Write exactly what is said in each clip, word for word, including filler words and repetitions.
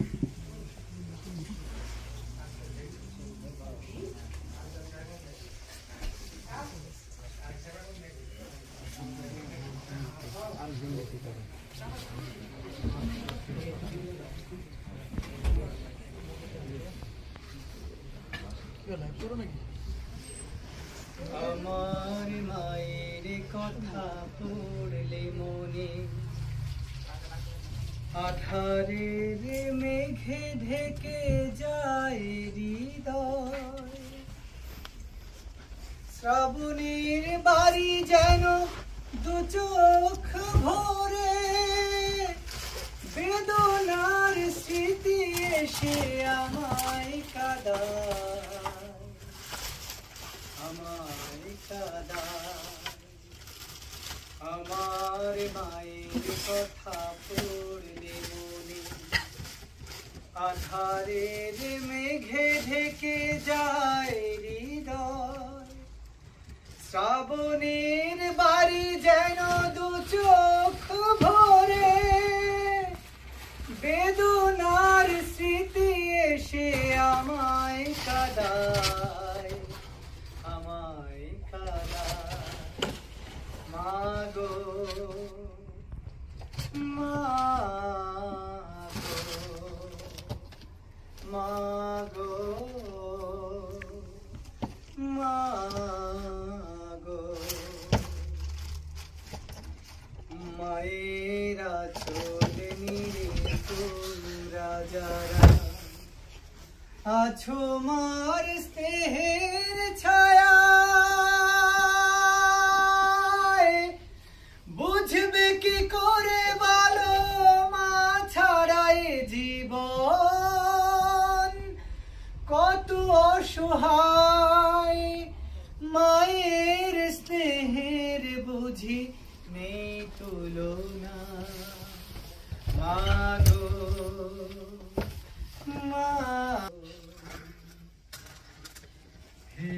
আমার মায়ের কথা পড়লে মনে আধারের মেঘে ঢেকে যায় হৃদয়। শ্রাবণের বাড়ি যেন দু চোখ ভরে, বেদনার স্মৃতি এসে আমায় কাঁদায়, আমায় কাঁদায়। আমার মায়ের কথা পড়লে মনে আধারের মেঘে ঢেকে যায় হৃদয়। শ্রাবণের বাড়ি যেন দু চোখ ভরে, বেদনার স্মৃতি এসে আমায় কাঁদায়, আমায় কাঁদায়। মাগো মাগো মাগো মাগো, মায়েরা চলে নিরে তোমরা যারা আছো মার স্নেহের ছায়া, বুঝবে কি করে বলো মা ছাড়াই জীবন কত অসহায়। মায়ের স্নেহের বুঝি নেই তুলনা। মাগো মা, হে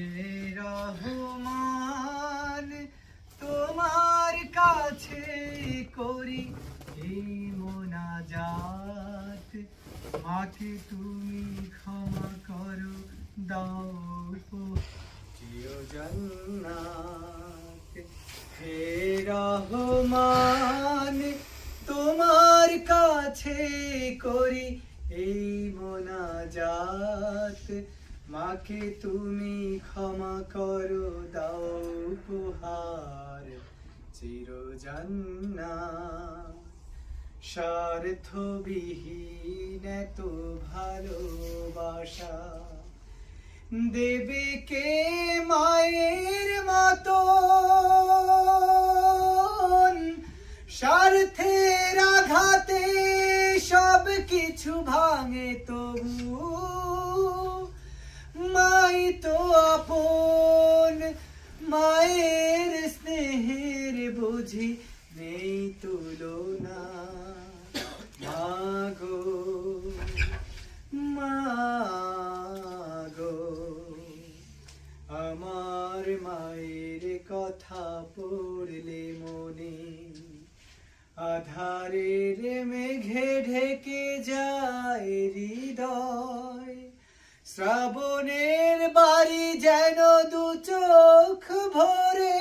রহমান তোমার কাছে করি এই মোনাজাত, মাকে তুমি ক্ষমা করো দাও প্রিয় জান্নাত। হে রহমান তোমার কাছে করি এই মোনাজাত, মাকে তুমি ক্ষমা করো দাও উপহার চির জান্নাত। স্বার্থবিহীন এত ভালোবাসা দেবে কে মায়ের মতো, স্বার্থের আঘাতে সব কিছু ভাঙে তবু মাই তো আপন। মায়ের স্নেহের বুঝি নেই তুলনা। মাগো মাগো, আমার মায়ের কথা পড়লে মনে আধারের মেঘে ঢেকে যায় হৃদয়। শ্রাবণের বাড়ি যেন দু চোখ ভরে,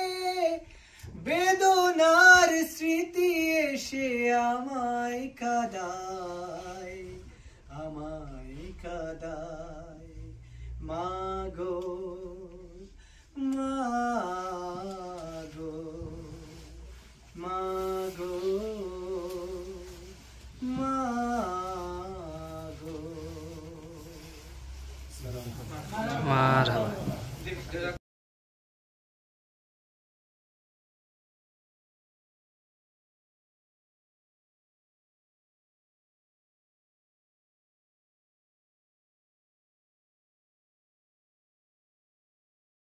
বেদনার স্মৃতি এসে আমায় কাঁদায়, আমায় কাঁদায়। মাগো মাগো মাগো মাগো। মারহাবা।